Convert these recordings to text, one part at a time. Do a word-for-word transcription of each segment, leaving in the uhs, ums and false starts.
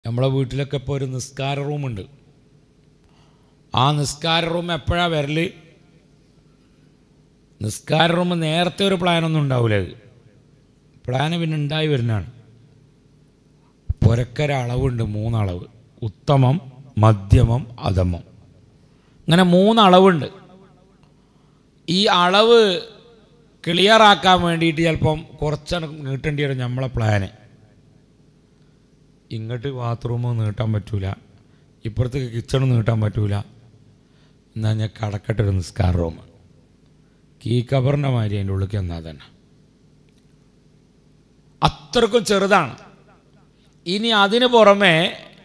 നമ്മളെ വീട്ടിലൊക്കെ ഇപ്പോൾ ഒരു നിസ്കാര റൂമുണ്ട്. ആ നിസ്കാര റൂം എപ്പോഴാണ് വരൽ? നിസ്കാര റൂം നേരത്തെ ഒരു പ്ലാനൊന്നും ഉണ്ടാവില്ല. അത് പ്ലാന് പിന്നെ ഉണ്ടായി വരുന്നതാണ്. പുരക്കര അളവുണ്ട്, മൂന്നളവ്: ഉത്തമം, മധ്യമം, അധമം. അങ്ങനെ മൂന്നളവുണ്ട്. ഈ അളവ് ക്ലിയറാക്കാൻ വേണ്ടിയിട്ട് ചിലപ്പം കുറച്ചാണ് നീട്ടേണ്ടി വരും നമ്മളെ പ്ലാന്. ഇങ്ങോട്ട് ബാത്റൂം നീട്ടാൻ പറ്റൂല, ഇപ്പുറത്തേക്ക് കിച്ചൺ നീട്ടാൻ പറ്റൂല. എന്നാൽ ഞാൻ കടക്കട്ടൊരു നിസ്കാര റൂം കീ കബറിൻ്റെ മാതിരി അതിൻ്റെ ഉള്ളിൽ എന്നാൽ തന്നെ അത്രക്കും ചെറുതാണ്. ഇനി അതിന് പുറമെ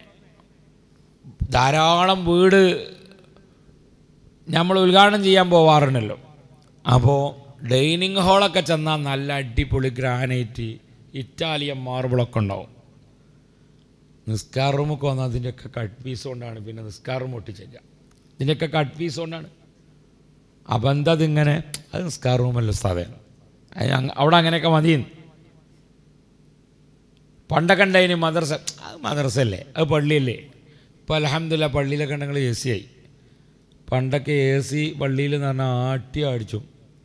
ധാരാളം വീട് നമ്മൾ ഉദ്ഘാടനം ചെയ്യാൻ പോവാറുണ്ടല്ലോ. അപ്പോൾ ഡൈനിങ് ഹാളൊക്കെ ചെന്നാൽ നല്ല അടിപൊളി ഗ്രാനൈറ്റ്, ഇറ്റാലിയൻ മാർബിളൊക്കെ ഉണ്ടാവും. നിസ്കാർ റൂമൊക്കെ വന്നാൽ അതിൻ്റെയൊക്കെ കട്ട് പീസ് കൊണ്ടാണ് പിന്നെ നിസ്കാർ റൂം ഒട്ടിച്ചേക്കുക. ഇതിൻ്റെയൊക്കെ കട്ട് പീസ് കൊണ്ടാണ്. അപ്പം എന്താ അതിങ്ങനെ? അത് നിസ്കാർ റൂമല്ല സാധനം, അവിടെ അങ്ങനെയൊക്കെ മതി. പണ്ടൊക്കെ ഉണ്ടായിന് മദ്രസ, അത് മദ്രസ അല്ലേ, അത് പള്ളിയല്ലേ. ഇപ്പോൾ അൽഹംദുലില്ലാ പള്ളിയിലൊക്കെ ഉണ്ടെങ്കിൽ എ സി ആയി. പണ്ടൊക്കെ എ സി പള്ളിയിൽ എന്ന് പറഞ്ഞാൽ ആട്ടി അടിച്ചു.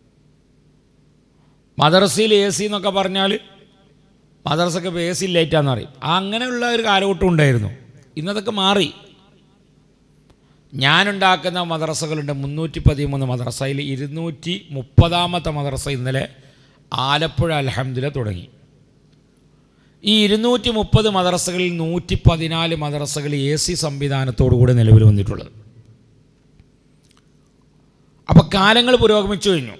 മദ്രസയിൽ എ സി എന്നൊക്കെ പറഞ്ഞാൽ മദ്രസൊക്കെ ഇപ്പോൾ എ സി ഇല്ലായിട്ടാന്ന് പറയും. അങ്ങനെയുള്ള ഒരു കാലഘട്ടം ഉണ്ടായിരുന്നു. ഇന്നതൊക്കെ മാറി. ഞാനുണ്ടാക്കുന്ന മദ്രസകളുണ്ട് മുന്നൂറ്റി പതിമൂന്ന് മദ്രസയിൽ ഇരുന്നൂറ്റി മുപ്പതാമത്തെ മദ്രസ ഇന്നലെ ആലപ്പുഴ അൽഹംദുലില്ലാ തുടങ്ങി. ഈ ഇരുന്നൂറ്റി മുപ്പത് മദ്രസകളിൽ നൂറ്റി പതിനാല് മദ്രസകൾ എ സി സംവിധാനത്തോടു കൂടി നിലവിൽ വന്നിട്ടുള്ളത്. അപ്പം കാലങ്ങൾ പുരോഗമിച്ചു കഴിഞ്ഞു.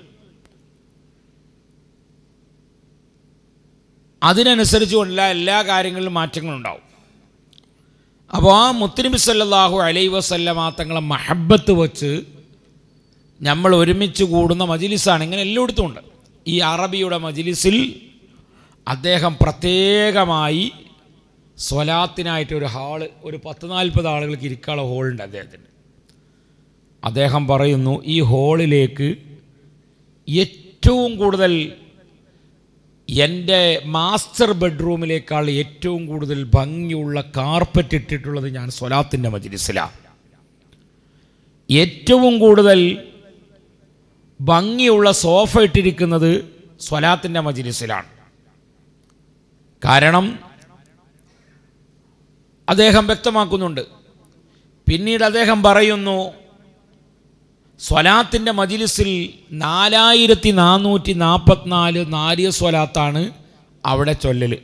അതിനനുസരിച്ചുള്ള എല്ലാ കാര്യങ്ങളിലും മാറ്റങ്ങളുണ്ടാവും. അപ്പോൾ ആ മുത്തുനബി സല്ലല്ലാഹു അലൈഹി വസല്ലമ തങ്ങളെ മഹബത്ത് വെച്ച് നമ്മൾ ഒരുമിച്ച് കൂടുന്ന മജ്ലിസാണ്. ഇങ്ങനെ എല്ലായിടത്തും ഉണ്ട്. ഈ അറബിയുടെ മജ്ലിസിൽ അദ്ദേഹം പ്രത്യേകമായി സ്വലാത്തിനായിട്ട് ഒരു ഹാള്, ഒരു പത്ത് നാൽപ്പത് ആളുകൾക്ക് ഇരിക്കാനുള്ള ഹോളുണ്ട് അദ്ദേഹത്തിന്. അദ്ദേഹം പറയുന്നു, ഈ ഹോളിലേക്ക് ഏറ്റവും കൂടുതൽ എൻ്റെ മാസ്റ്റർ ബെഡ്റൂമിലേക്കാൾ ഏറ്റവും കൂടുതൽ ഭംഗിയുള്ള കാർപ്പറ്റ് ഇട്ടിട്ടുള്ളത് ഞാൻ സ്വലാത്തിൻ്റെ മജ്ലിസിലാണ്. ഏറ്റവും കൂടുതൽ ഭംഗിയുള്ള സോഫ ഇട്ടിരിക്കുന്നത് സ്വലാത്തിൻ്റെ മജ്ലിസിലാണ്. കാരണം അദ്ദേഹം വ്യക്തമാക്കുന്നുണ്ട്. പിന്നീട് അദ്ദേഹം പറയുന്നു, സ്വലാത്തിൻ്റെ മജ്ലിസിൽ നാലായിരത്തി നാനൂറ്റി നാൽപ്പത്തിനാല് നാരിയ സ്വലാത്താണ് അവിടെ ചൊല്ലൽ.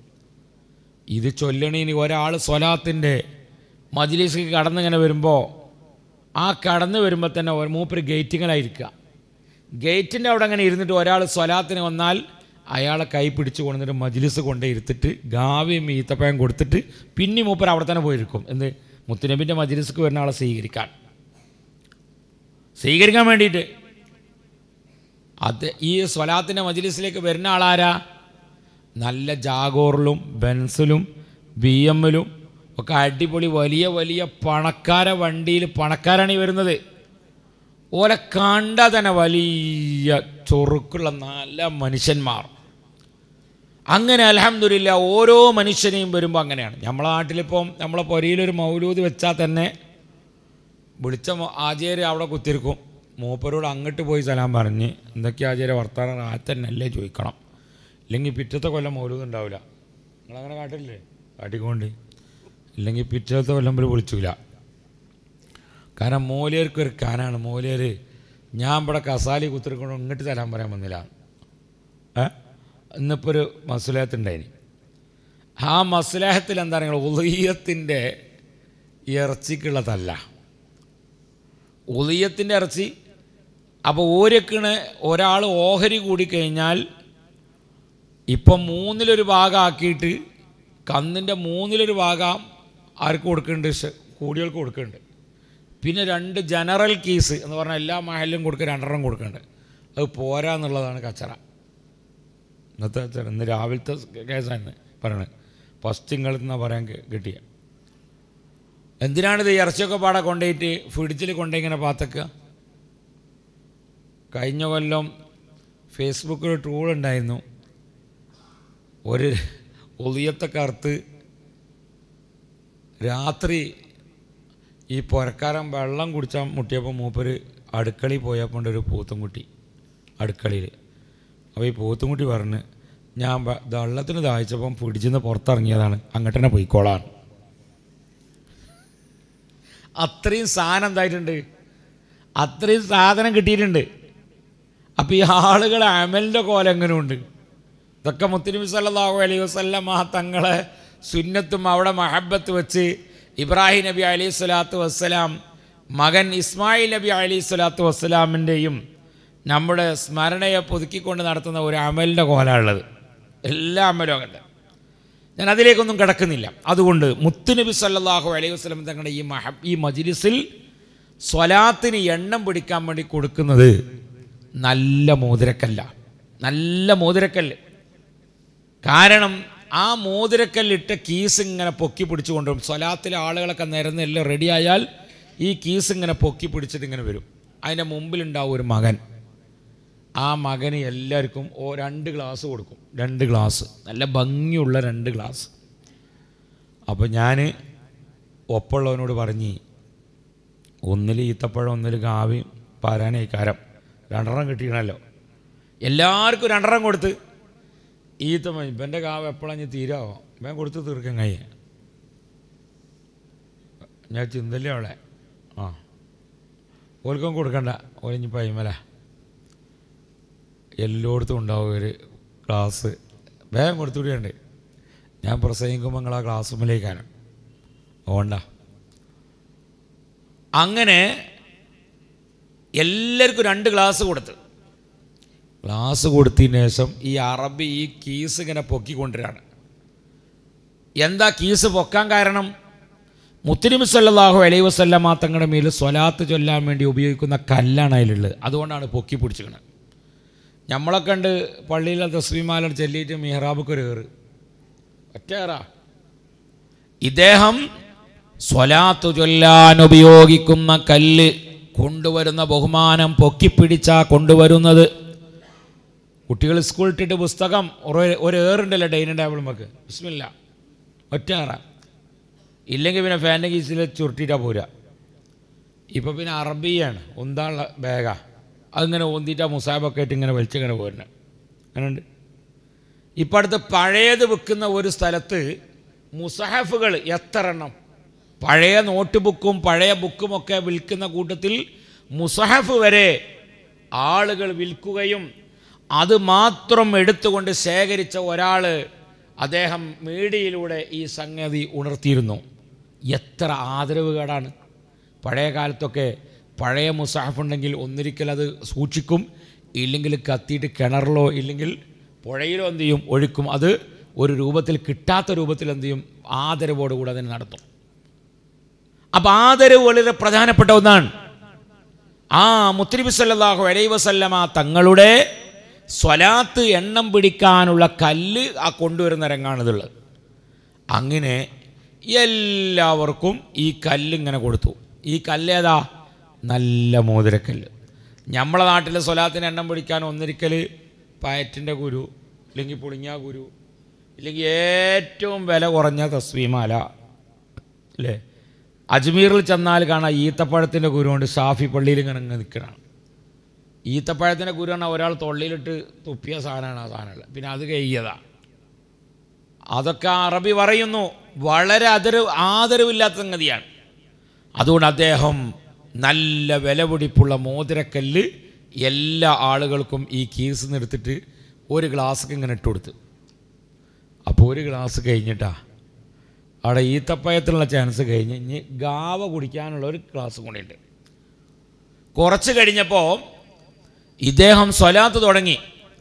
ഇത് ചൊല്ലണീന് ഒരാൾ സ്വലാത്തിൻ്റെ മജ്ലിസിൽ കടന്നിങ്ങനെ വരുമ്പോൾ, ആ കടന്നു വരുമ്പോൾ തന്നെ മൂപ്പര് ഗേറ്റിങ്ങലായിരിക്കുക. ഗേറ്റിൻ്റെ അവിടെ അങ്ങനെ ഇരുന്നിട്ട് ഒരാൾ സ്വലാത്തിന് വന്നാൽ അയാളെ കൈ പിടിച്ച് കൊണ്ടിട്ട് മജ്ലിസ് കൊണ്ടേ ഇരുത്തിട്ട് ഗാവിയും ഈത്തപ്പഴം കൊടുത്തിട്ട് പിന്നെ മൂപ്പർ അവിടെ തന്നെ പോയിരിക്കും. എന്ത്? മുത്തുനബിൻ്റെ മജ്ലിസ്ക്ക് വരുന്ന ആളെ സ്വീകരിക്കാൻ സ്വീകരിക്കാൻ വേണ്ടിയിട്ട്. അത് ഈ സ്വലാത്തിൻ്റെ മജ്ലിസിലേക്ക് വരുന്ന ആളാരാ? നല്ല ജാഗോറിലും ബെൻസിലും ബി എമ്മിലും ഒക്കെ അടിപൊളി വലിയ വലിയ പണക്കാര വണ്ടിയിൽ പണക്കാരാണ് ഈ വരുന്നത്. ഓലെ കണ്ടാൽ തന്നെ വലിയ ചൊറുക്കുള്ള നല്ല മനുഷ്യന്മാർ. അങ്ങനെ അൽഹംദുലില്ലാ ഓരോ മനുഷ്യനെയും വരുമ്പോൾ അങ്ങനെയാണ്. നമ്മളെ നാട്ടിലിപ്പം നമ്മളെ പൊരയിലൊരു മൗലൂദ് വെച്ചാൽ തന്നെ വിളിച്ച ആചാര്യ അവിടെ കുത്തിരിക്കും. മൂപ്പരോട് അങ്ങോട്ട് പോയി സലാം പറഞ്ഞ് എന്തൊക്കെ ആചാര്യ വർത്താനം ആ തന്നെ അല്ലേ ചോദിക്കണം. ഇല്ലെങ്കിൽ പിറ്റത്തെ കൊല്ലം മൗലൂദ് ഉണ്ടാവില്ല. നിങ്ങളങ്ങനെ കാട്ടില്ലേ? കാട്ടിക്കൊണ്ട് ഇല്ലെങ്കിൽ പിറ്റത്തെ കൊല്ലം പോലും വിളിച്ചില്ല. കാരണം മോലിയർക്കൊരു കാനാണ്. മോലിയർ ഞാൻ ഇവിടെ കസാലി കുത്തിരിക്കൊണ്ട് ഇങ്ങോട്ട് തരാൻ പറയാൻ വന്നില്ല. ഏ ഇന്നിപ്പോൾ ഒരു മസ്ലഹത്തുണ്ടായിന്. ആ മസ്ലഹത്തിൽ എന്താ പറയുക, ഉളിയത്തിൻ്റെ ഇറച്ചിക്കുള്ളതല്ല, ഉളിയത്തിൻ്റെ ഇറച്ചി. അപ്പോൾ ഓരക്കിണ് ഒരാൾ ഓഹരി കൂടിക്കഴിഞ്ഞാൽ ഇപ്പം മൂന്നിലൊരു ഭാഗം ആക്കിയിട്ട് കന്നിൻ്റെ മൂന്നിലൊരു ഭാഗം ആർക്ക് കൊടുക്കുന്നുണ്ട്? കൂടികൾക്ക് കൊടുക്കുന്നുണ്ട്. പിന്നെ രണ്ട് ജനറൽ കീസ് എന്ന് പറഞ്ഞാൽ എല്ലാ മഹലിലും കൊടുക്കുക, രണ്ടെണ്ണം കൊടുക്കുന്നുണ്ട്. അത് പോരാ എന്നുള്ളതാണ് കച്ചറ. ഇന്നത്തെ കച്ചറ ഇന്ന് രാവിലത്തെ കേസാണ് പറയണത്. ഫസ്റ്റ് ഇങ്ങളിൽ നിന്നാണ് പറയാൻ കിട്ടിയ. എന്തിനാണിത് ഇറച്ചിയൊക്കെ പാടെ കൊണ്ടുപോയിട്ട് ഫ്രിഡ്ജിൽ കൊണ്ടുപോയി ഇങ്ങനെ പാത്തക്കുക? കഴിഞ്ഞ കൊല്ലം ഫേസ്ബുക്കിൽ ട്രോൾ ഉണ്ടായിരുന്നു. ഒരു ഒളിയത്തെ കറുത്ത് രാത്രി ഈ പുരക്കാരൻ വെള്ളം കുടിച്ചാൽ മുട്ടിയപ്പോൾ മൂപ്പര് അടുക്കളയിൽ പോയപ്പോൾ ഒരു പൂത്തുംകുട്ടി അടുക്കളയിൽ. അപ്പോൾ ഈ പൂത്തുംകുട്ടി പറഞ്ഞ് ഞാൻ വെള്ളത്തിന് ദാഹിച്ചപ്പം പിടിച്ചിന്ന് പുറത്തിറങ്ങിയതാണ്, അങ്ങോട്ട് തന്നെ പോയിക്കോളാണ്. അത്രയും സാധനം എന്തായിട്ടുണ്ട്, അത്രയും സാധനം കിട്ടിയിട്ടുണ്ട്. അപ്പോൾ ഈ ആളുകളെ അമലിൻ്റെ കോലം എങ്ങനെയുണ്ട്? ഇതൊക്കെ മുത്തുനബി സല്ലല്ലാഹു അലൈഹി വസല്ലമ തങ്ങളെ സുന്നത്തും അവിടെ മഹബത്ത് വെച്ച് ഇബ്രാഹിം നബി അലൈഹി സ്വലാത്തു വസ്സലാം മകൻ ഇസ്മായിൽ നബി അലൈഹി സ്വലാത്തു വസ്സലാമിൻ്റെയും നമ്മുടെ സ്മരണയെ പുതുക്കിക്കൊണ്ട് നടത്തുന്ന ഒരു അമലിൻ്റെ കോലമുള്ളത്. എല്ലാ അമലും അങ്ങനെ. ഞാൻ അതിലേക്കൊന്നും കിടക്കുന്നില്ല. അതുകൊണ്ട് മുത്തുനബി സല്ലല്ലാഹു അലൈഹി വസല്ലം തങ്ങളുടെ ഈ മഹ ഈ മജ്ലിസിൽ സ്വലാത്തിന് എണ്ണം പിടിക്കാൻ വേണ്ടി കൊടുക്കുന്നത് നല്ല മോതിരക്കല്ല, നല്ല മോതിരക്കല്ല്. കാരണം ആ മോതിരക്കല്ലിട്ട കീസ് ഇങ്ങനെ പൊക്കി പിടിച്ചു കൊണ്ടുവരും. സ്വലാത്തിലെ ആളുകളൊക്കെ നിരന്ന് എല്ലാം റെഡിയായാൽ ഈ കീസ് ഇങ്ങനെ പൊക്കി പിടിച്ചിട്ട് ഇങ്ങനെ വരും. അതിൻ്റെ മുമ്പിലുണ്ടാവും ഒരു മകൻ. ആ മകന് എല്ലാവർക്കും ഓ രണ്ട് ഗ്ലാസ് കൊടുക്കും, രണ്ട് ഗ്ലാസ്, നല്ല ഭംഗിയുള്ള രണ്ട് ഗ്ലാസ്. അപ്പോൾ ഞാൻ ഒപ്പമുള്ളവനോട് പറഞ്ഞ് ഒന്നിൽ ഈത്തപ്പഴം ഒന്നിൽ കാവി പാരാനേക്കാരം രണ്ടെണ്ണം കിട്ടിക്കണമല്ലോ, എല്ലാവർക്കും രണ്ടെണ്ണം കൊടുത്ത് ഈത്തപ്പഴം ഇവൻ്റെ കാവ് എപ്പോഴാണ് തീരാവോ ഇവൻ കൊടുത്ത് തീർക്കാൻ കഴിയ ഞാൻ ചിന്തല്ലേ അവളെ ആ ഓൽക്കും കൊടുക്കണ്ട ഒലിഞ്ഞ് പൈമല എല്ലായിടത്തും ഉണ്ടാവും ഒരു ക്ലാസ് വേഗം കൊടുത്തുകൂടിയുണ്ട്. ഞാൻ പ്രസംഗിക്കുമ്പോൾ നിങ്ങൾ ആ ക്ലാസ് മുമ്പിലേക്കാണ് ഓണ്ട. അങ്ങനെ എല്ലാവർക്കും രണ്ട് ഗ്ലാസ് കൊടുത്ത് ഗ്ലാസ് കൊടുത്തതിന് ശേഷം ഈ അറബി ഈ കീസ് ഇങ്ങനെ പൊക്കിക്കൊണ്ടിരാണ്. എന്താ കീസ് പൊക്കാൻ കാരണം? മുത്തുനബി സല്ലല്ലാഹു അലൈഹി വസല്ലമ തങ്ങളുടെ മേൽ സ്വലാത്ത് ചൊല്ലാൻ വേണ്ടി ഉപയോഗിക്കുന്ന കല്ലാണ് അതിലുള്ളത്. അതുകൊണ്ടാണ് പൊക്കി പിടിച്ചിരിക്കുന്നത്. നമ്മളൊക്കെ ഉണ്ട് പള്ളിയിലെ തസ്ബീഹ്മാല ചൊല്ലിയിട്ട് മിഹ്റാബൊക്കെ ഒരു കയറ് ഒറ്റേറാ. ഇദ്ദേഹം സ്വലാത്ത് ചൊല്ലാൻ ഉപയോഗിക്കുന്ന കല്ല് കൊണ്ടുവരുന്ന ബഹുമാനം പൊക്കിപ്പിടിച്ചാ കൊണ്ടുവരുന്നത്. കുട്ടികൾ സ്കൂൾ ഇട്ടിട്ട് പുസ്തകം ഒരു ഏറുണ്ടല്ലോ ഡൈനിങ് ടേബിൾ നമുക്ക് ബിസ്മില്ലാ ഒറ്റേറ, ഇല്ലെങ്കിൽ പിന്നെ ഫാൻ്റെ കീസിൽ ചുരുട്ടിയിട്ടാണ് പോരുക. ഇപ്പോൾ പിന്നെ അറബിയാണ് ഒന്താനുള്ള ബാഗാ, അതിങ്ങനെ ഒന്തിയിട്ട് മുസാബൊക്കെ ആയിട്ട് ഇങ്ങനെ വലിച്ചിങ്ങനെ പോരുന്നത് അങ്ങനെ ഉണ്ട്. ഇപ്പം അടുത്ത് പഴയത് വിൽക്കുന്ന ഒരു സ്ഥലത്ത് മുസഹഫുകൾ എത്ര എണ്ണം, പഴയ നോട്ട് ബുക്കും പഴയ ബുക്കുമൊക്കെ വിൽക്കുന്ന കൂട്ടത്തിൽ മുസഹഫ് വരെ ആളുകൾ വിൽക്കുകയും അത് മാത്രം എടുത്തുകൊണ്ട് ശേഖരിച്ച ഒരാൾ അദ്ദേഹം മീഡിയയിലൂടെ ഈ സംഗതി ഉണർത്തിയിരുന്നു. എത്ര ആദരവ് കേടാണ്. പഴയ കാലത്തൊക്കെ പഴയ മുസാഫ് ഉണ്ടെങ്കിൽ ഒന്നിരിക്കൽ അത് സൂക്ഷിക്കും, ഇല്ലെങ്കിൽ കത്തിയിട്ട് കിണറിലോ ഇല്ലെങ്കിൽ പുഴയിലോ എന്ത് ചെയ്യും ഒഴുക്കും. അത് ഒരു രൂപത്തിൽ കിട്ടാത്ത രൂപത്തിൽ എന്ത് ചെയ്യും ആദരവോടുകൂടെ അതിനെ നടത്തും. അപ്പം ആദരവ് വളരെ പ്രധാനപ്പെട്ട ഒന്നാണ്. ആ മുത്തുനബി സല്ലല്ലാഹു അലൈഹി വസല്ലമ തങ്ങളുടെ സ്വലാത്ത് എണ്ണം പിടിക്കാനുള്ള കല്ല് ആ കൊണ്ടുവരുന്ന രംഗാണിതുള്ളത്. അങ്ങനെ എല്ലാവർക്കും ഈ കല്ലിങ്ങനെ കൊടുത്തു. ഈ കല്ലേതാ? നല്ല മോതിരക്കല്ല്. നമ്മളെ നാട്ടിലെ സ്വലാത്തിന് എണ്ണം പിടിക്കാൻ ഒന്നിരിക്കൽ പയറ്റിൻ്റെ കുരു, ഇല്ലെങ്കിൽ പുളിങ്ങാ കുരു, ഇല്ലെങ്കിൽ ഏറ്റവും വില കുറഞ്ഞ തസ്ബീഹ്മാല അല്ലേ. അജ്മീറിൽ ചെന്നാൽ കാണാം ഈത്തപ്പഴത്തിൻ്റെ കുരു കൊണ്ട് ഷാഫി പള്ളിയിൽ ഇങ്ങനെ നിൽക്കണം. ഈത്തപ്പഴത്തിൻ്റെ കുരു പറഞ്ഞാൽ ഒരാൾ തൊള്ളിയിലിട്ട് തുപ്പിയ സാധനമാണ് ആ സാധനങ്ങൾ, പിന്നെ അത് കഴിയതാ. അതൊക്കെ അറബി പറയുന്നു വളരെ ആദരവ് ആദരവില്ലാത്ത സംഗതിയാണ്. അതുകൊണ്ട് അദ്ദേഹം നല്ല വിലപിടിപ്പുള്ള മോതിരക്കല്ല് എല്ലാ ആളുകൾക്കും ഈ കീസ് നിർത്തിട്ട് ഒരു ഗ്ലാസ്സൊക്കെ ഇങ്ങനെ ഇട്ട് കൊടുത്ത്. അപ്പോൾ ഒരു ഗ്ലാസ് കഴിഞ്ഞിട്ടാ അവിടെ ഈത്തപ്പഴത്തിനുള്ള ചാൻസ് കഴിഞ്ഞ് ഇനി ഗാവ കുടിക്കാനുള്ള ഒരു ഗ്ലാസ് കൂടിയുണ്ട്. കുറച്ച് കഴിഞ്ഞപ്പോൾ ഇദ്ദേഹം സ്വലാത്ത് തുടങ്ങി.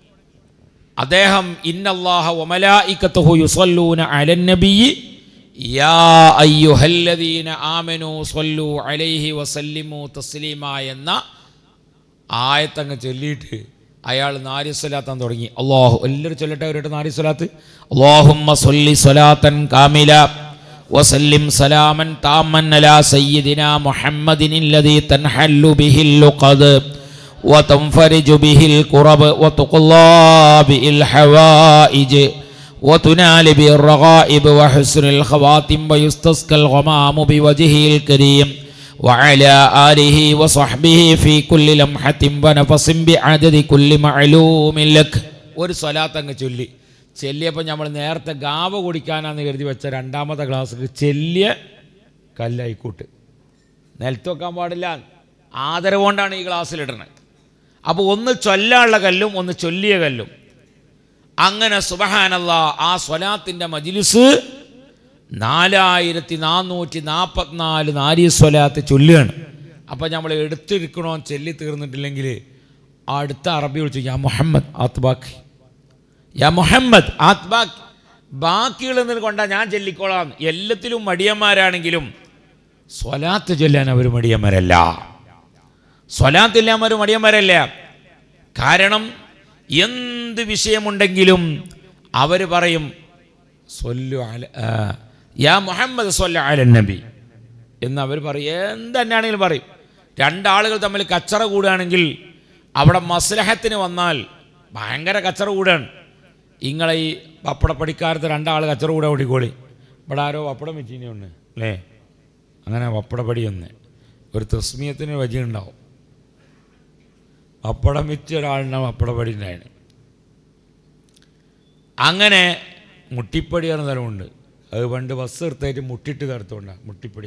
അദ്ദേഹം ഇന്നല്ലാഹ വമലായികത്തുഹു യുസല്ലൂന അലൻ നബിയ്യി യാ അയ്യുഹല്ലദീന ആമനൂ സ്വല്ലൂ അലൈഹി വസല്ലിമു തസ്ലീമ എന്ന ആയത്തങ്ങ് ചൊല്ലിയിട്ട് അയാൾ നാരി സ്വലാത്താൻ തുടങ്ങി. അല്ലാഹു എല്ലാവരും ചൊല്ലട്ടെ അവരുടെ നാരി സ്വലാത്ത്. അല്ലാഹുമ്മ സ്വല്ലി സ്വലാത്തൻ കാമില വസല്ലിം സലാമൻ താമൻ അലാ സയ്യിദിനാ മുഹമ്മദിനില്ലദീ തൻഹല്ലു ബിഹിൽ ലുഖദ് وتنفرج به الكرب وتقضى به الحوائج وتنال بالرغائب وحسن الخواتم ويستسقى الغمام بوجهه الكريم وعلى آله وصحبه في كل لمحة ونفس بعدد كل معلوم لك. ഒരു സ്വലാത്ത് അങ്ങ് ചൊല്ലി ചെല്ലിയപ്പോൾ നമ്മൾ നേരത്തെ ഗാവ കുടിക്കാനാന്ന് കരുതി വെച്ച രണ്ടാമത്തെ ഗ്ലാസ് ചെല്ലിയ കല്ലായിക്കൂട്ട് നിലത്ത് വെക്കാൻ പാടില്ല, ആദരവ് കൊണ്ടാണ് ഈ ഗ്ലാസ്സിലിടുന്നത്. അപ്പോൾ ഒന്ന് ചൊല്ലാനുള്ള കല്ലും ഒന്ന് ചൊല്ലിയ കല്ലും. അങ്ങനെ സുബ്ഹാനല്ലാഹ് ആ സ്വലാത്തിൻ്റെ മജ്ലിസ് നാലായിരത്തി നാനൂറ്റി നാൽപ്പത്തിനാല് നാരി സ്വലാത്ത് ചൊല്ലുകയാണ്. അപ്പോൾ നമ്മൾ എടുത്തിരിക്കണോ ചൊല്ലി തീർന്നിട്ടില്ലെങ്കിൽ അടുത്ത അറബി വിളിച്ചു യാ മുഹമ്മദ് ആത്ബാഖ്, യാ മുഹമ്മദ് ആത്ബാഖ്, ബാക്കികൾ എന്നിട്ട് കൊണ്ടാ ഞാൻ ചൊല്ലിക്കോളാം. എല്ലാത്തിലും മടിയന്മാരാണെങ്കിലും സ്വലാത്ത് ചൊല്ലാൻ അവർ മടിയന്മാരല്ല, സ്വലാത്തില്ല അവർ മടിയന്മാരല്ല. കാരണം എന്ത് വിഷയമുണ്ടെങ്കിലും അവർ പറയും സ്വല്ലു അല യാ മുഹമ്മദ് സ്വല്ലു അല നബി എന്ന് അവർ പറയും. എന്തെന്നാണെങ്കിലും പറയും. രണ്ടാളുകൾ തമ്മിൽ കച്ചറ കൂടുകയാണെങ്കിൽ അവിടെ മസ്ലഹത്തിന് വന്നാൽ ഭയങ്കര കച്ചറ കൂടാണ്. ഇങ്ങളെ ഈ പപ്പടപ്പടിക്കാരത്ത് രണ്ടാൾ കച്ചറ കൂടാൻ ഓടിക്കോളി. ഇവിടെ ആരോ പപ്പടം വെച്ചിനി ഒന്ന് അല്ലേ, അങ്ങനെ പപ്പടപ്പടി ഒന്ന് ഒരു തസ്മീയത്തിന് വജിയുണ്ടാവും. പപ്പടം വെച്ച ഒരാളുണ്ടാവും പപ്പടപ്പടി ഉണ്ടായിരുന്നു. അങ്ങനെ മുട്ടിപ്പടി എന്ന സ്ഥലമുണ്ട്. അത് പണ്ട് ബസ് എടുത്തായിട്ട് മുട്ടിട്ട് തരത്തുകൊണ്ടാണ് മുട്ടിപ്പടി.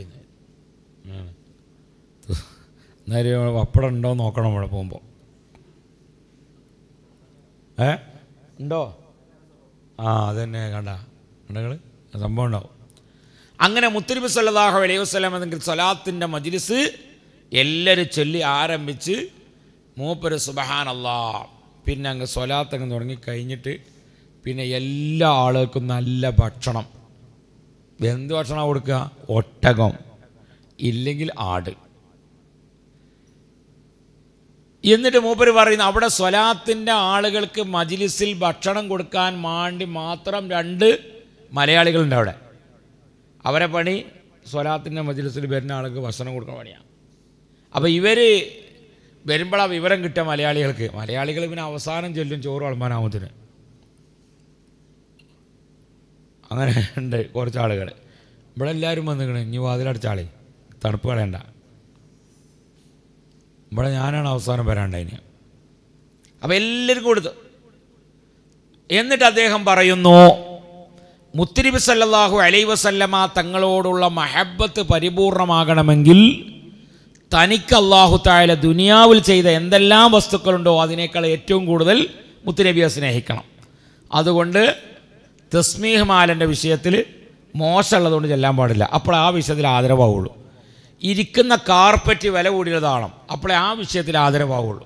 എന്നാലും പപ്പടം ഉണ്ടോ നോക്കണം ഇവിടെ പോകുമ്പോൾ. ഏ ഉണ്ടോ? ആ അതന്നെ കണ്ട കണ്ടങ്ങൾ സംഭവം ഉണ്ടാവും. അങ്ങനെ മുത്തുനബി സല്ലല്ലാഹു അലൈഹി വസല്ലം എന്നെങ്കിൽ സ്വലാത്തിൻ്റെ മജ്ലിസ് എല്ലാവരും ചൊല്ലി ആരംഭിച്ച് മൂപ്പര് സുബ്ഹാനല്ലാഹ് പിന്നെ അങ്ങ് സ്വലാത്ത് അങ്ങ് തുടങ്ങി കഴിഞ്ഞിട്ട് പിന്നെ എല്ലാ ആളുകൾക്കും നല്ല ഭക്ഷണം. എന്ത് ഭക്ഷണം കൊടുക്കുക? ഒട്ടകം ഇല്ലെങ്കിൽ ആട്. എന്നിട്ട് മൂപ്പര് പറയുന്നു അവിടെ സ്വലാത്തിൻ്റെ ആളുകൾക്ക് മജ്ലിസിൽ ഭക്ഷണം കൊടുക്കാൻ വേണ്ടി മാത്രം രണ്ട് മലയാളികളുണ്ട് അവിടെ. അവരെ പണി സ്വലാത്തിൻ്റെ മജ്ലിസിൽ വരുന്ന ആൾക്ക് ഭക്ഷണം കൊടുക്കുന്ന പണിയാണ്. അപ്പോൾ ഇവർ വരുമ്പോഴാണ് വിവരം കിട്ടുക മലയാളികൾക്ക്. മലയാളികൾ പിന്നെ അവസാനം ചൊല്ലും ചോറ് വളമാനാമത്തിന്. അങ്ങനെ ഉണ്ട് കുറച്ച് ആളുകൾ. ഇവിടെ എല്ലാവരും വന്നിക്കണേ ഇനി വാതിലടച്ചാളേ തണുപ്പ് കളയണ്ട. ഇവിടെ ഞാനാണ് അവസാനം വരാണ്ടതിന്. അപ്പം എല്ലാവർക്കും കൊടുത്തു. എന്നിട്ട് അദ്ദേഹം പറയുന്നു മുത്തുനബി സല്ലല്ലാഹു അലൈഹി വസല്ലമ തങ്ങളോടുള്ള മഹബ്ബത്ത് പരിപൂർണമാകണമെങ്കിൽ തനിക്ക് അല്ലാഹു തആല ദുനിയാവിൽ ചെയ്ത എന്തെല്ലാം വസ്തുക്കളുണ്ടോ അതിനേക്കാൾ ഏറ്റവും കൂടുതൽ മുത്തുനബിയെ സ്നേഹിക്കണം. അതുകൊണ്ട് തസ്മീഹ് മാലൻ്റെ വിഷയത്തിൽ മോശമുള്ളതുകൊണ്ട് ചെല്ലാൻ പാടില്ല. അപ്പോൾ ആ വിഷയത്തിൽ ആദരവാവുള്ളൂ. ഇരിക്കുന്ന കാർപ്പറ്റ് വില കൂടിയതാണ്, അപ്പോഴേ ആ വിഷയത്തിൽ ആദരവാവുള്ളൂ.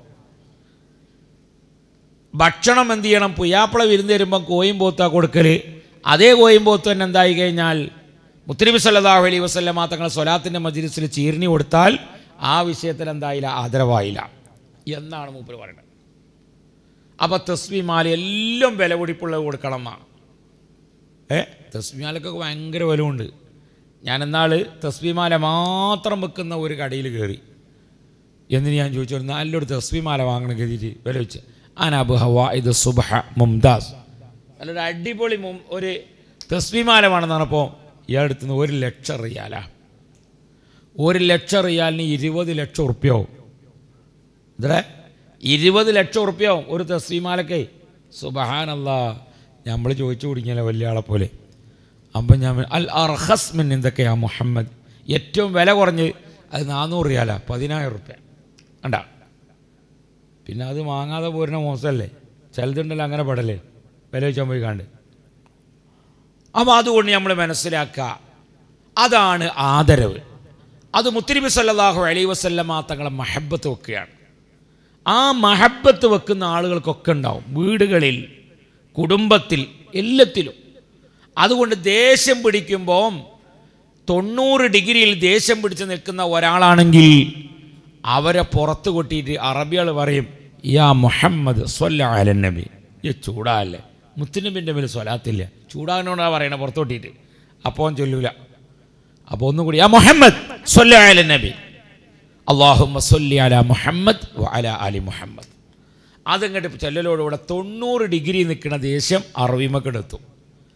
ഭക്ഷണം എന്ത് ചെയ്യണം? പുയ്യാപ്പിള വിരുന്ന് വരുമ്പം കോയും പോത്താ കൊടുക്കൽ. അതേ കോയും പോത്ത് തന്നെ എന്തായി കഴിഞ്ഞാൽ മുത്തുനബി സല്ലല്ലാഹു അലൈഹി വസല്ലമ തങ്ങൾ സ്വലാത്തിൻ്റെ മജ്ലിസിൽ ചീർണി കൊടുത്താൽ ആ വിഷയത്തിൽ എന്തായില്ല? ആദരവായില്ല എന്നാണ് മൂപ്പര് പറയുന്നത്. അപ്പോൾ തസ്ബീഹ് എല്ലാം വില പിടിപ്പുള്ളത് കൊടുക്കണം എന്നാണ്. ഏ തസ്ബീഹ് ഭയങ്കര വിലയുണ്ട്. ഞാൻ എന്നാൾ തസ്ബീഹ് മാല മാത്രം വെക്കുന്ന ഒരു കടയിൽ കയറി. എന്നിട്ട് ഞാൻ ചോദിച്ചു നല്ലൊരു തസ്ബീഹ് മാല വാങ്ങണം കരുതിയിട്ട് വില വെച്ച് അനബു ഹവാ ഇത് സുബ്ഹ മുംതാസ് നല്ലൊരു അടിപൊളി മും ഒരു തസ്ബീഹ് മാല വേണമെന്ന് പറഞ്ഞപ്പോൾ ഇയാളെടുത്തു നിന്ന് ഒരു ലക്ഷം റിയാലാ. ഒരു ലക്ഷം റിയാലിന് ഇരുപത് ലക്ഷം ഉറുപ്പ്യാവും. ഇതേ ഇരുപത് ലക്ഷം ഉറുപ്പ്യാവും ഒരു തസ്ബീഹ് മാലക്കേ. സുബ്ഹാനല്ലാഹ്. നമ്മൾ ചോദിച്ചു കുടിക്കല വലിയ ആളെ പോലെ. അപ്പം ഞാൻ അൽ അർഹസ് മിൻ എന്തൊക്കെയാ മുഹമ്മദ് ഏറ്റവും വില കുറഞ്ഞ് അത് നാനൂറ് റിയാലാ, പതിനായിരം റുപ്യ കണ്ട. പിന്നെ അത് വാങ്ങാതെ പോരുന്ന മോശമല്ലേ? ചിലതുണ്ടല്ലോ അങ്ങനെ പെടല്ലേ വില വെച്ചാൽ പോയി കണ്ട്. അപ്പോൾ അതുകൊണ്ട് നമ്മൾ മനസ്സിലാക്കുക അതാണ് ആദരവ്. അത് മുത്തുനബി സല്ലല്ലാഹു അലൈഹി വസല്ലമ തങ്ങളെ മഹബ്ബത്ത് വെക്കുകയാണ്. ആ മഹബ്ബത്ത് വെക്കുന്ന ആളുകൾക്കൊക്കെ ഉണ്ടാവും, വീടുകളിൽ, കുടുംബത്തിൽ, എല്ലാത്തിലും. അതുകൊണ്ട് ദേഷ്യം പിടിക്കുമ്പോൾ തൊണ്ണൂറ് ഡിഗ്രിയിൽ ദേഷ്യം പിടിച്ച് നിൽക്കുന്ന ഒരാളാണെങ്കിൽ അവരെ പുറത്ത് കൊട്ടിയിട്ട് അറബികൾ പറയും യാ മുഹമ്മദ് സ്വല്ലല്ലാഹു അലൈഹി നബി. ഈ ചൂടാല്ലേ, മുത്തുനബിൻ്റെ മേൽ സ്വലാത്തില്ല, ചൂടാകനോടാണ് പറയണത് പുറത്ത് കൊട്ടിയിട്ട്. അപ്പോൾ ചൊല്ലൂല. അപ്പോൾ ഒന്നും കൂടി യാ മുഹമ്മദ് സ്വല്ലല്ലാഹു അലൈഹി നബി അല്ലാഹുമ്മ സ്വല്ലി അലാ മുഹമ്മദ് വ അലാ ആലി മുഹമ്മദ്. അതങ്ങോട്ട് ചെല്ലലോടുകൂടെ തൊണ്ണൂറ് ഡിഗ്രി നിൽക്കുന്ന ദേഷ്യം അറബിമക്കെടുത്തു.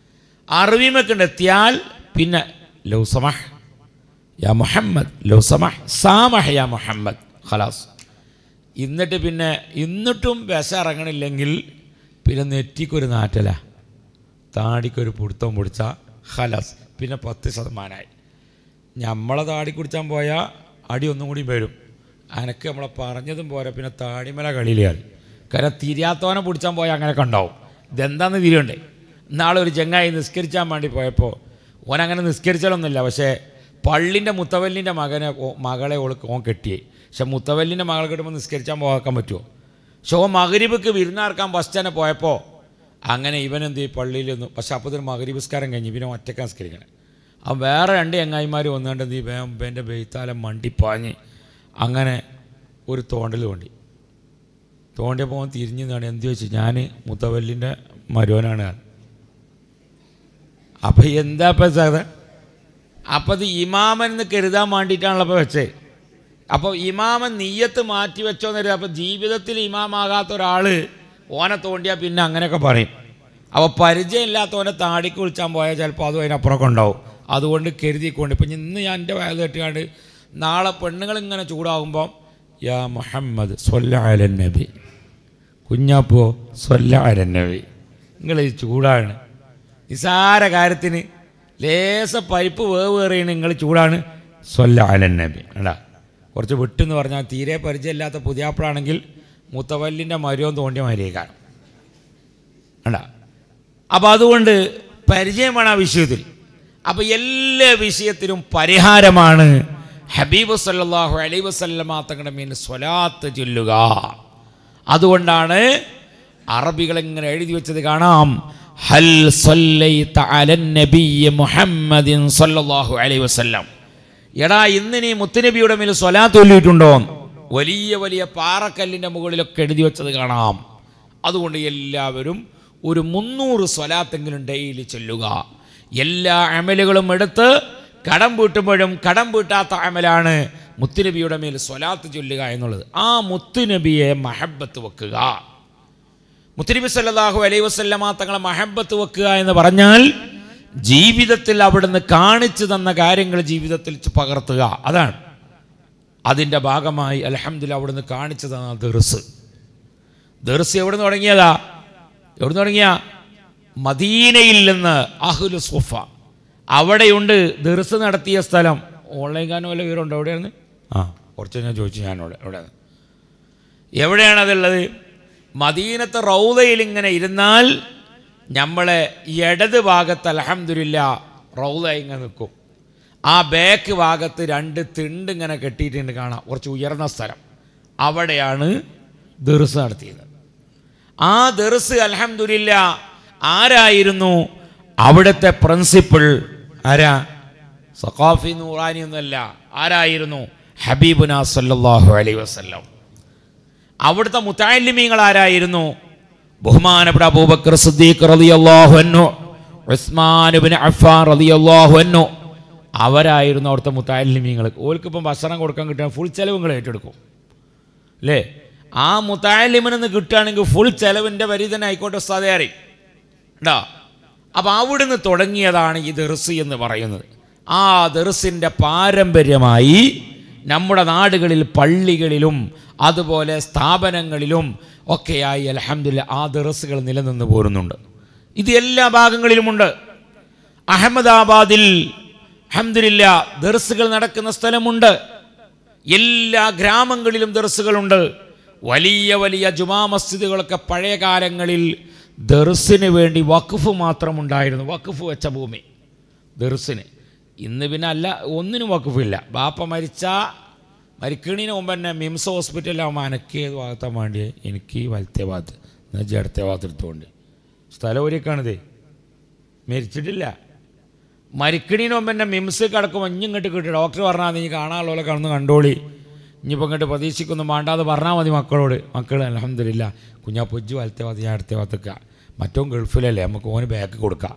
അറബിമൊക്കെ എത്തിയാൽ പിന്നെ ലൗ സമഹ് യാ മുഹമ്മദ്, ലൗ സമഹ് സാമഹ് യാ മുഹമ്മദ്, ഖലാസ്. എന്നിട്ട് പിന്നെ എന്നിട്ടും വിശ ഇറങ്ങണില്ലെങ്കിൽ പിന്നെ നെറ്റിക്കൊരു നാറ്റല, താടിക്കൊരു പിടുത്തം പിടിച്ചാൽ ഖലാസ്, പിന്നെ പത്ത് ശതമാനമായി. നമ്മളെ താടി കുടിച്ചാൻ പോയാൽ അടി ഒന്നും കൂടി വരും. അനക്ക് നമ്മളെ പറഞ്ഞതും പോരാ, പിന്നെ താടിമല കളിയിലാണ്. കാരണം തിരിയാത്തവനെ പിടിച്ചാൻ പോയാൽ അങ്ങനെയൊക്കെ ഉണ്ടാവും. ഇതെന്താന്ന് തിരിയണ്ടേ? നാളെ ഒരു ചെങ്ങായി നിസ്കരിച്ചാൻ വേണ്ടി പോയപ്പോൾ ഓനങ്ങനെ നിസ്കരിച്ചാലൊന്നുമില്ല, പക്ഷേ പള്ളിൻ്റെ മുത്തവല്ലിൻ്റെ മകനെ മകളെ ഓൾക്ക് ഓൻ കെട്ടിയേ. പക്ഷെ മുത്തവല്ലിൻ്റെ മകളെ കിട്ടുമ്പോൾ നിസ്കരിച്ചാൻ പോകാൻ പറ്റുമോ? പക്ഷെ ഓൻ മഗ്‌രിബിക്ക് വിരുന്നാർക്കാൻ ബസ് തന്നെ പോയപ്പോൾ അങ്ങനെ ഇവനെന്ത് ചെയ്യും പള്ളിയിൽ നിന്ന്. പക്ഷെ അപ്പോൾ തന്നെ മഗ്‌രിബ് നിസ്കാരം കഴിഞ്ഞ് പിന്നെ ഒറ്റയ്ക്ക് നിസ്കരിക്കണം. അവൻ വേറെ രണ്ട് ചങ്ങായിമാർ വന്നുകൊണ്ട് എന്ത് ചെയ്യും, എൻ്റെ ബെയ്ത്താലം മണ്ടിപ്പാഞ്ഞ് അങ്ങനെ ഒരു തോണ്ടൽ തോണ്ടി. തോണ്ടിയപ്പോൾ അവൻ തിരിഞ്ഞു നിന്നാണ് എന്ത് ചോദിച്ചു, ഞാൻ മുത്തവല്ലിൻ്റെ മരുവനാണ്. അപ്പം എന്താ ഇപ്പം സാധ അപ്പം അത് ഇമാമൻ എന്ന് കരുതാൻ വേണ്ടിയിട്ടാണല്ലോ അപ്പോൾ വെച്ചേ. അപ്പോൾ ഇമാമൻ നീയത്ത് മാറ്റി വെച്ചോന്ന് കരുതാം. അപ്പോൾ ജീവിതത്തിൽ ഇമാമാകാത്ത ഒരാൾ ഓനെ തോണ്ടിയാൽ പിന്നെ അങ്ങനെയൊക്കെ പറയും. അപ്പോൾ പരിചയമില്ലാത്തവനെ താടിക്ക് വിളിച്ചാൻ പോയാൽ ചിലപ്പോൾ അതും അതിനപ്പുറമൊക്കെ ഉണ്ടാവും. അതുകൊണ്ട് കരുതിക്കൊണ്ട് ഇപ്പം ഇന്ന് ഞാൻ എൻ്റെ വയത് കേട്ടുകൊണ്ട് നാളെ പെണ്ണുങ്ങളിങ്ങനെ ചൂടാകുമ്പം യാ മുഹമ്മദ് സ്വല്ലല്ലാഹു അലൻ നബി, കുഞ്ഞാപ്പോ സ്വല്ലല്ലാഹു അലൻ നബി, നിങ്ങൾ ചൂടാണ്. നിസാര കാര്യത്തിന് ലേസ പരിപ്പ് വേവ് കയറിയാണ് നിങ്ങൾ ചൂടാണ്, സ്വല്ലല്ലാഹു അലൻ നബി. അല്ല കുറച്ച് വിട്ടെന്ന് പറഞ്ഞാൽ തീരെ പരിചയമില്ലാത്ത പുതിയാപ്പിളാണെങ്കിൽ മുത്തവല്ലിൻ്റെ മരുവൻ തോണ്ടിയ മരിയേക്കാണ്. അല്ല അപ്പം അതുകൊണ്ട് പരിചയമാണ് ആ വിഷയത്തിൽ. അപ്പം എല്ലാ വിഷയത്തിലും പരിഹാരമാണ് ഹബീബ് സല്ലല്ലാഹു അലൈഹി വസല്ലമ തങ്ങളുടെ മേൽ സ്വലാത്ത് ചൊല്ലുക. അതുകൊണ്ടാണ് അറബികൾ ഇങ്ങനെ എഴുതി വെച്ചത് കാണാം, ഹൽ സല്ലൈത അലൻ നബിയ്യ മുഹമ്മദിൻ സല്ലല്ലാഹു അലൈഹി വസല്ലം. എടാ ഇന്ന് നീ മുത്തുനബിയുടെ മേൽ സ്വലാത്ത് ചൊല്ലിയിട്ടുണ്ടോ? വലിയ വലിയ പാറക്കല്ലിൻ്റെ മുകളിലൊക്കെ എഴുതി വെച്ചത് കാണാം. അതുകൊണ്ട് എല്ലാവരും ഒരു മുന്നൂറ് സ്വലാത്തെങ്കിലും ഡെയിലി ചൊല്ലുക. എല്ലാ അമലുകളും എടുത്ത് കടം വീട്ടുമ്പോഴും കടം വീട്ടാത്ത അമലാണ് മുത്തുനബിയുടെ മേൽ സ്വലാത്ത് ചൊല്ലുക എന്നുള്ളത്. ആ മുത്തുനബിയെ മഹബത്ത് വെക്കുക, മുത്തുനബി സല്ലല്ലാഹു അലൈഹി വസല്ലമ തങ്ങളെ മഹബത്ത് വെക്കുക എന്ന് പറഞ്ഞാൽ ജീവിതത്തിൽ അവിടുന്ന് കാണിച്ചു തന്ന കാര്യങ്ങൾ ജീവിതത്തിൽ പകർത്തുക. അതാണ് അതിൻ്റെ ഭാഗമായി അൽഹംദുലില്ലാഹ് അവിടുന്ന് കാണിച്ചു തന്ന ദർസ്. ദർസ് എവിടെ നിന്ന് തുടങ്ങിയതാ? എവിടെ നിന്ന് തുടങ്ങിയ? മദീനയിൽ നിന്ന് അഹ്ലു സുഫ അവിടെയുണ്ട് ദർസ് നടത്തിയ സ്ഥലം. ഓൺലൈൻ ഗാനം വല്ല വിവരമുണ്ടോ? എവിടെയാണ്? ആ കുറച്ച് ഞാൻ ചോദിച്ചു ഞാനോട് എവിടെയാണ് എവിടെയാണതുള്ളത്? മദീനത്തെ റൗദയിൽ ഇങ്ങനെ ഇരുന്നാൽ നമ്മളെ ഇടത് ഭാഗത്ത് അൽഹംദുലില്ലാഹ് റൗദ ഇങ്ങനെ നിൽക്കും. ആ ബാക്ക് ഭാഗത്ത് രണ്ട് തിണ്ട് ഇങ്ങനെ കെട്ടിയിട്ടുണ്ട് കാണാം, കുറച്ച് ഉയർന്ന സ്ഥലം. അവിടെയാണ് ദർസ് നടത്തിയത്. ആ ദർസ് അൽഹംദുലില്ലാഹ് ആരായിരുന്നു അവിടുത്തെ പ്രിൻസിപ്പൽ? ആരാ? സഖാഫി നൂറാനി ഒന്നല്ല. ആരായിരുന്നു? ഹബീബുനാ സല്ലല്ലാഹു അലൈഹി വസല്ലം. അവിടുത്തെ മുതഅല്ലിമീങ്ങൾ ആരായിരുന്നു? ബഹുമാനപ്പെട്ട അബൂബക്കർ സിദ്ദീഖ് റളിയല്ലാഹു അൻഹു, ഉസ്മാൻ ഇബ്നു അഫ്ഫാൻ റളിയല്ലാഹു അൻഹു. അവരായിരുന്നു അവിടുത്തെ മുതഅല്ലിമീങ്ങൾ. ഓൽക്കിപ്പം ഭക്ഷണം കൊടുക്കാൻ കിട്ടാൻ ഫുൾ ചെലവ് നിങ്ങൾ ഏറ്റെടുക്കും അല്ലേ? ആ മുതഅല്ലിമിനെന്ന് കിട്ടുകയാണെങ്കിൽ ഫുൾ ചെലവിൻ്റെ വരി തന്നെ ആയിക്കോട്ടെ ഉസ്താദേ അറിയും ണ്ടാ. അപ്പം അവിടുന്ന് തുടങ്ങിയതാണ് ഈ ദർസ് എന്ന് പറയുന്നത്. ആ ദർസിൻ്റെ പാരമ്പര്യമായി നമ്മുടെ നാടുകളിൽ പള്ളികളിലും അതുപോലെ സ്ഥാപനങ്ങളിലും ഒക്കെയായി അൽഹംദുലില്ലാഹ് ആ ദർസുകൾ നിലനിന്ന് പോരുന്നുണ്ട്. ഇത് എല്ലാ ഭാഗങ്ങളിലുമുണ്ട്. അഹമ്മദാബാദിൽ അൽഹംദുലില്ലാഹ് ദർസുകൾ നടക്കുന്ന സ്ഥലമുണ്ട്. എല്ലാ ഗ്രാമങ്ങളിലും ദർസുകളുണ്ട്. വലിയ വലിയ ജുമാ മസ്ജിദുകളൊക്കെ പഴയ കാലങ്ങളിൽ ദർസിന് വേണ്ടി വഖഫ് മാത്രം ഉണ്ടായിരുന്നു. വഖഫ് വെച്ച ഭൂമി ദർസിന്. ഇന്ന് പിന്നെ അല്ല, ഒന്നിനും വഖഫില്ല. ബാപ്പ മരിച്ച മരിക്കണീന് മുമ്പ് തന്നെ മിംസ് ഹോസ്പിറ്റലിലാകുമ്പോൾ അനക്ക് ഏത് ഭാഗത്താണ് വേണ്ടിയത്? എനിക്ക് ഈ വലത്തെ ഭാഗത്ത്, എന്നാൽ ഇടത്തെ ഭാഗത്ത് എടുത്തുകൊണ്ട് സ്ഥലം ഒരുക്കാണിത്. മരിച്ചിട്ടില്ല. മരിക്കണീന് മുമ്പ് തന്നെ മിംസ് കിടക്കുമ്പോൾ ഇഞ്ഞിങ്ങോട്ട് കിട്ടി ഡോക്ടർ പറഞ്ഞാൽ നീ കാണാനുള്ളവരെ കടന്ന് കണ്ടോളി, ഇനിയിപ്പോൾ ഇങ്ങോട്ട് പ്രതീക്ഷിക്കൊന്നും വേണ്ടാതെ പറഞ്ഞാൽ മതി മക്കളോട്. മക്കൾ അൽഹംദുലില്ലാഹ് കുഞ്ഞാ പൊജ്ജ് വലത്തെ ഭാഗത്ത്, ഞാൻ അടുത്ത ഭാഗത്തേക്കുക. മറ്റോ ഗൾഫിലല്ലേ, നമുക്ക് ഓന് ബാക്ക് കൊടുക്കാം.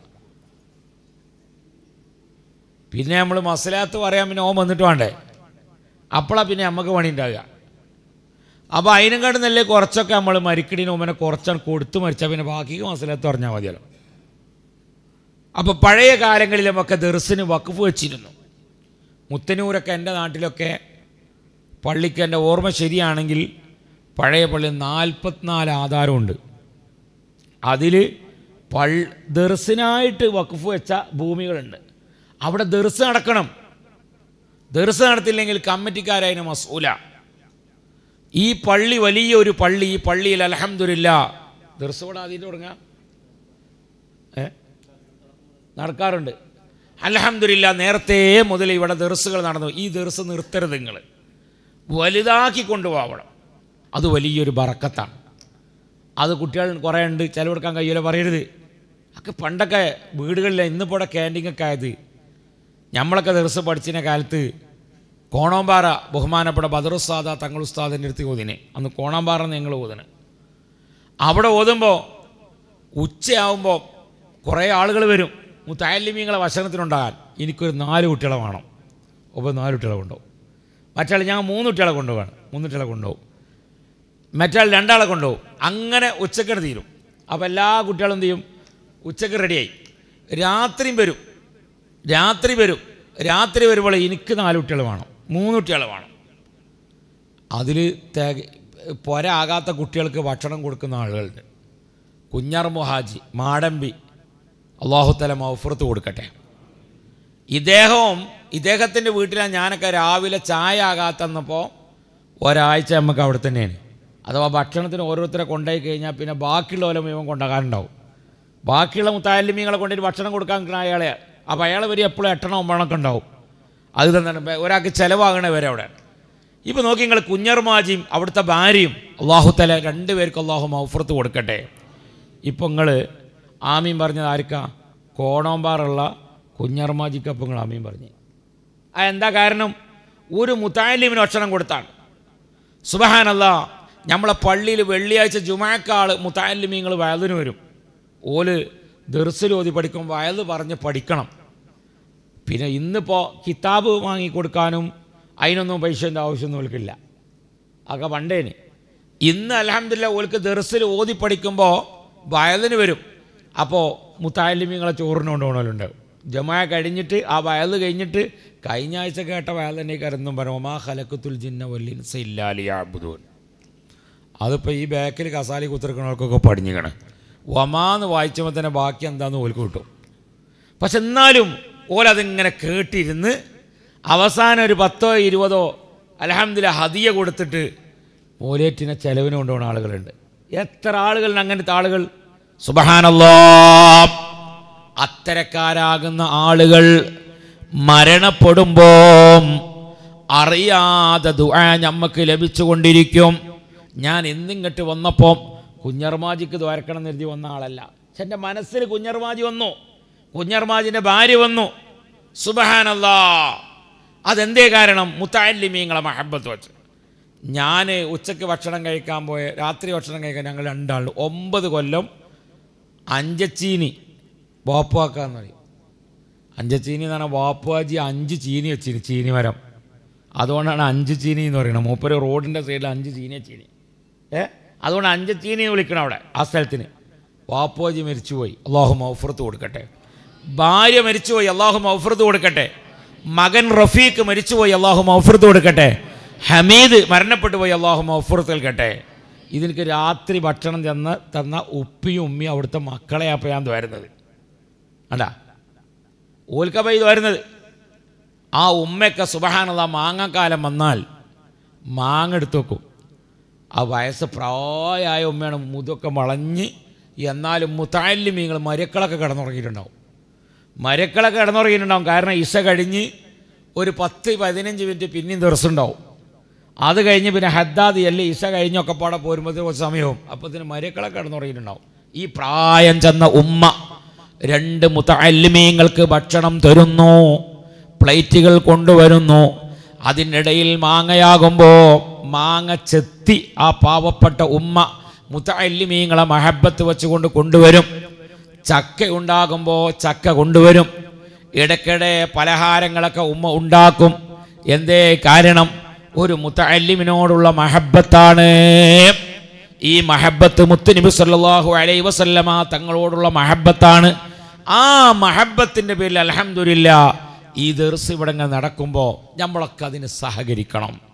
പിന്നെ നമ്മൾ മസലാത്ത് പറയാൻ പിന്നെ ഓൻ വന്നിട്ട് വേണ്ടേ? അപ്പോഴാണ് പിന്നെ നമുക്ക് പണി ഉണ്ടാവുക. അപ്പോൾ അതിനും കണ്ടുന്നല്ലേ കുറച്ചൊക്കെ നമ്മൾ മരിക്കണീന് മുമ്പനെ കുറച്ചാണ് കൊടുത്ത് മരിച്ചാൽ പിന്നെ ബാക്കിക്ക് മസലാത്ത് പറഞ്ഞാൽ മതിയല്ലോ. അപ്പോൾ പഴയ കാലങ്ങളിലുമൊക്കെ ദർസിന് വഖഫ് വെച്ചിരുന്നു. മുത്തനൂരൊക്കെ എൻ്റെ നാട്ടിലൊക്കെ പള്ളിക്ക് എൻ്റെ ഓർമ്മ ശരിയാണെങ്കിൽ പഴയ പള്ളി നാൽപ്പത്തിനാല് ആധാരമുണ്ട്. അതിൽ പൾ ദർസിനായിട്ട് വഖഫ് വെച്ച ഭൂമികളുണ്ട്. അവിടെ ദർസ് നടക്കണം. ദർസ് നടത്തില്ലെങ്കിൽ കമ്മിറ്റിക്കാരതിന് മസ്ഊല. ഈ പള്ളി വലിയൊരു പള്ളി. ഈ പള്ളിയിൽ അൽഹംദുലില്ലാ ദർസ് ഇവിടെ ആദ്യം തുടങ്ങാം ഏ നടക്കാറുണ്ട്. അൽഹംദുലില്ലാ നേരത്തെ മുതൽ ഇവിടെ ദർസുകൾ നടന്നു. ഈ ദർസ് നിർത്തരുത്, നിങ്ങൾ വലുതാക്കി കൊണ്ടുപോകണം. അത് വലിയൊരു ബറക്കത്താണ്. അത് കുട്ടികൾ കുറേ ഉണ്ട്, ചിലവെടുക്കാൻ കഴിയില്ല പറയരുത്. ഒക്കെ പണ്ടൊക്കെ വീടുകളിൽ ഇന്നിപ്പോൾ ഇവിടെ ക്യാൻറ്റീനൊക്കെ ആയത്. നമ്മളൊക്കെ ദർസ് പഠിച്ചിന കാലത്ത് കോണാമ്പാറ ബഹുമാനപ്പെട്ട ബദറുസ്താദ തങ്ങൾ ഉസ്താദിൻ്റെ അടുത്ത് ഓതിനെ. അന്ന് കോണാമ്പാറ ഞങ്ങൾ ഓതിന്. അവിടെ ഓതുമ്പോൾ ഉച്ചയാവുമ്പോൾ കുറേ ആളുകൾ വരും. മുത്തഅല്ലിമീങ്ങളെ ഭക്ഷണത്തിനുണ്ടാകാൻ എനിക്കൊരു നാല് കുട്ടികളെ വേണം. ഒപ്പം നാല് കുട്ടികളെ കൊണ്ടുപോകും. മറ്റാൾ ഞാൻ മൂന്ന് കുട്ടികളെ കൊണ്ടുപോകണം. മൂന്ന് കുട്ടികളെ കൊണ്ടുപോകും. മറ്റാൾ രണ്ടാളെ കൊണ്ടുപോകും. അങ്ങനെ ഉച്ചക്കട് തീരും. അപ്പോൾ എല്ലാ കുട്ടികളും എന്ത് ചെയ്യും? ഉച്ചക്ക് റെഡിയായി. രാത്രിയും വരും. രാത്രി വരും. രാത്രി വരുമ്പോൾ എനിക്ക് നാല് കുട്ടികൾ വേണം, മൂന്ന് കുട്ടികൾ വേണം. അതിൽ തേക പൊര ആകാത്ത കുട്ടികൾക്ക് ഭക്ഷണം കൊടുക്കുന്ന ആളുകളുണ്ട്. കുഞ്ഞർ മുഹാജി മാടമ്പി, അള്ളാഹുത്തല മൗഫറത്ത് കൊടുക്കട്ടെ. ഇദ്ദേഹവും ഇദ്ദേഹത്തിൻ്റെ വീട്ടിലാണ് ഞാനൊക്കെ രാവിലെ ചായ ആകാത്തന്നപ്പോൾ ഒരാഴ്ച നമുക്ക് അവിടെ തന്നെയാണ്. അഥവാ ഭക്ഷണത്തിന് ഓരോരുത്തരെ കൊണ്ടുപോയി കഴിഞ്ഞാൽ പിന്നെ ബാക്കിയുള്ള പോലെ മുഴുവൻ കൊണ്ടുപോകാനുണ്ടാവും. ബാക്കിയുള്ള മുത്തഅല്ലിമീങ്ങളെ കൊണ്ടുപോയി ഭക്ഷണം കൊടുക്കാൻ നിൽക്കുന്ന അയാളെ, അപ്പോൾ അയാൾ വരെ എപ്പോഴും എട്ടണം ഒമ്പണമൊക്കെ ഉണ്ടാവും. അത് തന്നെ ഒരാൾക്ക് ചിലവാകണേ വരെ അവിടെ. ഇപ്പോൾ നോക്കി നിങ്ങൾ കുഞ്ഞർമാജിയും അവിടുത്തെ ഭാര്യയും അള്ളാഹുത്തല രണ്ടുപേർക്ക് അള്ളാഹു മൗഫറത്ത് കൊടുക്കട്ടെ. ഇപ്പം നിങ്ങൾ ആമീൻ പറഞ്ഞത് ആർക്കാ? കോണോമ്പാറുള്ള കുഞ്ഞർമാജിക്കപ്പം നിങ്ങൾ ആമീൻ പറഞ്ഞു. ആ എന്താ കാരണം? ഒരു മുത്തഅല്ലിമിന് ഭക്ഷണം കൊടുത്താണ്. സുബ്ഹാനല്ലാഹ്. നമ്മളെ പള്ളിയിൽ വെള്ളിയാഴ്ച ജുമാക്കാൾ മുത്തഅല്ലിമീങ്ങൾ വയലിന് വരും. ഓല് ദർസിൽ ഓതി പഠിക്കും, വയല് പറഞ്ഞ് പഠിക്കണം. പിന്നെ ഇന്നിപ്പോൾ കിതാബ് വാങ്ങിക്കൊടുക്കാനും അതിനൊന്നും പൈസൻ്റെ ആവശ്യമൊന്നും ഓൽക്കില്ല. അതൊക്കെ പണ്ടേന്. ഇന്ന് അൽഹംദുലില്ലാഹ് ഓൽക്ക് ദർസിൽ ഓതി പഠിക്കുമ്പോൾ വയലിന് വരും. അപ്പോൾ മുത്തഅല്ലിമീങ്ങളെ ചോറിന് കൊണ്ടുപോകണമല്ലുണ്ടാവും. ജമാ കഴിഞ്ഞിട്ട് ആ വയല് കഴിഞ്ഞിട്ട് കഴിഞ്ഞ ആഴ്ച കേട്ട വയൽ തന്നെ കരുന്നും പറഞ്ഞു ഒമാ ഖലഖത്തുൽ ജിന്ന വൽ ഇൻസ ഇല്ലാ ലിയഅ്ബുദൂൻ. അതിപ്പോൾ ഈ ബാക്കിൽ കസാലി കുത്തിരിക്കണവർക്കൊക്കെ പഠിഞ്ഞിക്കണം. വമാന്ന് വായിച്ചപ്പോൾ തന്നെ ബാക്കി എന്താണെന്ന് ഓൽക്ക് കിട്ടും. പക്ഷെ എന്നാലും ഓലതിങ്ങനെ കേട്ടിരുന്ന് അവസാനം ഒരു പത്തോ ഇരുപതോ അൽഹംദുലില്ലാഹ് ഹദിയ കൊടുത്തിട്ട് മോലേറ്റിനെ ചെലവിന് കൊണ്ടുപോകുന്ന ആളുകളുണ്ട്. എത്ര ആളുകളുണ്ട് അങ്ങനത്തെ ആളുകൾ? സുബ്ഹാനല്ലാഹ്. അത്തരക്കാരാകുന്ന ആളുകൾ മരണപ്പെടുമ്പോൾ അറിയാതെ ദുആ നമുക്ക് ലഭിച്ചുകൊണ്ടിരിക്കും. ഞാൻ എന്നിങ്ങോട്ട് വന്നപ്പോൾ കുഞ്ഞർമാജിക്ക് ദ്വാരക്കണം നിർത്തി വന്ന ആളല്ല. പക്ഷെ എൻ്റെ മനസ്സിൽ കുഞ്ഞർമാജി വന്നു, കുഞ്ഞർമാജിൻ്റെ ഭാര്യ വന്നു. സുബ്ഹാനല്ലാഹ്. അതെന്തേ കാരണം? മുത്തഅല്ലിമീങ്ങളെ മഹബത്ത് വെച്ച്. ഞാൻ ഉച്ചയ്ക്ക് ഭക്ഷണം കഴിക്കാൻ പോയ രാത്രി ഭക്ഷണം കഴിക്കാൻ ഞങ്ങൾ രണ്ടാളും ഒമ്പത് കൊല്ലം അഞ്ചച്ചീനി വാപ്പുവാക്കാന്ന് പറയും. അഞ്ചച്ചീനി എന്ന് പറഞ്ഞാൽ വാപ്പുവാജി അഞ്ച് ചീനി വെച്ചിന്, ചീനി മരം. അതുകൊണ്ടാണ് അഞ്ച് ചീനി എന്ന് പറയുന്നത്. മൂപ്പര് റോഡിൻ്റെ സൈഡിൽ അഞ്ച് ചീനി ചീനി ഏ അതുകൊണ്ട് അഞ്ച് ചീനി എന്ന് വിളിക്കണം അവിടെ ആ സ്ഥലത്തിന്. വാപ്പുവാജി മരിച്ചുപോയി, അള്ളാഹു മൗഫറത്ത് കൊടുക്കട്ടെ. ഭാര്യ മരിച്ചുപോയി, അള്ളാഹു മൗഫറത്ത് കൊടുക്കട്ടെ. മകൻ റഫീഖ് മരിച്ചുപോയി, അള്ളാഹു മൗഫറത്ത് കൊടുക്കട്ടെ. ഹമീദ് മരണപ്പെട്ടു പോയി, അള്ളാഹു മൗഫറത്ത് നൽകട്ടെ. ഇതിനക്ക് രാത്രി ഭക്ഷണം തന്ന തന്ന ഉപ്പിയും ഉമ്മിയും അവിടുത്തെ മക്കളെയപ്പോൾ ഞാൻ വരുന്നത് അല്ല ഓൽക്കപ്പോൾ ഇത് വരുന്നത്. ആ ഉമ്മയൊക്കെ സുബ്ഹാനല്ലാഹ് മാങ്ങക്കാലം വന്നാൽ മാങ്ങ എടുത്ത് വെക്കും. ആ വയസ്സ് പ്രായമായ ഉമ്മയാണ്, മുതൊക്കെ വളഞ്ഞ്. എന്നാലും മുത്തഅല്ലിമീങ്ങൾ മരക്കളൊക്കെ കിടന്നുറങ്ങിയിട്ടുണ്ടാവും. മരക്കളൊക്കെ കിടന്നുറങ്ങിയിട്ടുണ്ടാവും. കാരണം ഇശ കഴിഞ്ഞ് ഒരു പത്ത് പതിനഞ്ച് മിനിറ്റ് പിന്നെയും ദിവസമുണ്ടാവും. അത് കഴിഞ്ഞ് പിന്നെ ഹദ്ദാദ് അല്ലേ ഇശ കഴിഞ്ഞൊക്കെ പാടെ പോരുമ്പോഴത്തേക്ക് കുറച്ച് സമയവും അപ്പത്തിന് മരക്കളൊക്കെ കിടന്നുറങ്ങിയിട്ടുണ്ടാവും. ഈ പ്രായം ചെന്ന ഉമ്മ രണ്ട് മുത്തഅല്ലിമീങ്ങൾക്ക് ഭക്ഷണം തരുന്നു, പ്ലേറ്റുകൾ കൊണ്ടുവരുന്നു. അതിനിടയിൽ മാങ്ങയാകുമ്പോൾ മാങ്ങ ചെത്തി ആ പാവപ്പെട്ട ഉമ്മ മുത്തഅല്ലിമീങ്ങളെ മഹബത്ത് വെച്ചുകൊണ്ട് കൊണ്ടുവരും. ചക്ക ഉണ്ടാകുമ്പോൾ ചക്ക കൊണ്ടുവരും. ഇടയ്ക്കിടെ പലഹാരങ്ങളൊക്കെ ഉമ്മ ഉണ്ടാക്കും. എന്തേ കാരണം? ഒരു മുത്തഅല്ലിമിനോടുള്ള മഹബത്താണ്. ഈ മഹബത്ത് മുത്തുനബി സല്ലല്ലാഹു അലൈഹി വസല്ലമ തങ്ങളോടുള്ള മഹബത്താണ്. ആ മഹബത്തിൻ്റെ പേരിൽ അൽഹംദുലില്ലാ ഈ ദർസ് ഇവിടെ നടക്കുമ്പോൾ നമ്മളൊക്കെ അതിന് സഹകരിക്കണം.